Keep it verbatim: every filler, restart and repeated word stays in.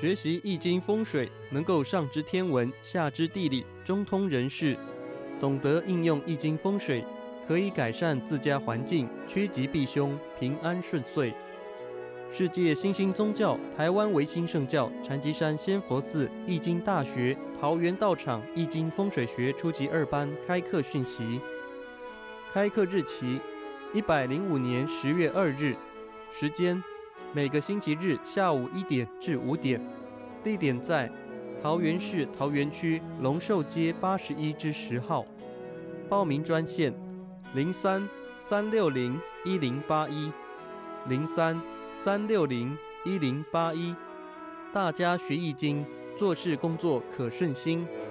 学习易经风水，能够上知天文，下知地理，中通人事。懂得应用易经风水，可以改善自家环境，趋吉避凶，平安顺遂。世界新兴宗教台湾维新圣教禅机山仙佛寺易经大学桃园道场易经风水学初级二班开课讯息。开课日期：一百零五年十月二日。时间：每个星期日下午一点至五点。地点在桃园市桃园区龙寿街八十一之十号。报名专线：零三三六零一零八一零三三六零一零八一。大家学易经，做事工作可顺心。